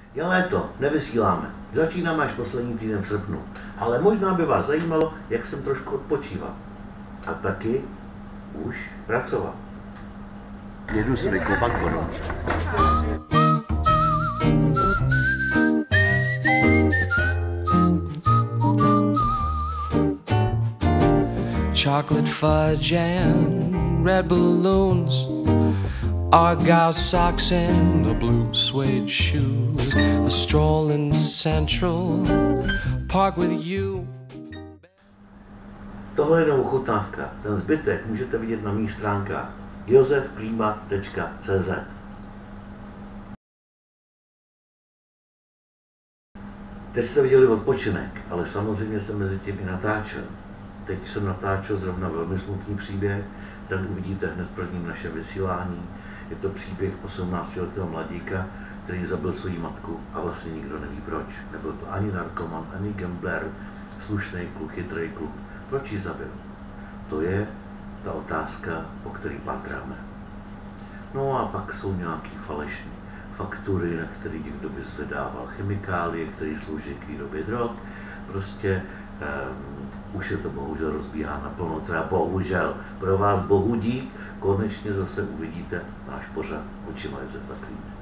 Je léto, nevysíláme. Začínáme až poslední týden v srpnu. Ale možná by vás zajímalo, jak jsem trošku odpočíval. A taky už pracoval. Jedu se vykopat vodonce. Chocolate fudge and red balloons, Argyle socks and the blue suede shoes, a stroll in Central Park with you. Tohle je jenom ochutnávka. Ten zbytek můžete vidět na mých stránkách josefklíma.cz. Teď jste viděli odpočinek, ale samozřejmě jsem mezi tím i natáčel. Teď jsem natáčel zrovna velmi smutný příběh, ten uvidíte hned v prvním našem vysílání. Je to příběh 18letého mladíka, který zabil svou matku a vlastně nikdo neví proč. Nebyl to ani narkoman, ani gambler, slušný kluk, chytrý kluk. Proč ji zabil? To je ta otázka, po který pátráme. No a pak jsou nějaký falešné faktury, na které někdo vyzvedával chemikálie, které slouží k výrobě drog. Prostě už je to bohužel rozbíhá naplno, teda bohužel pro vás bohu dík, konečně zase uvidíte náš pořad Očima Josefa Klímy.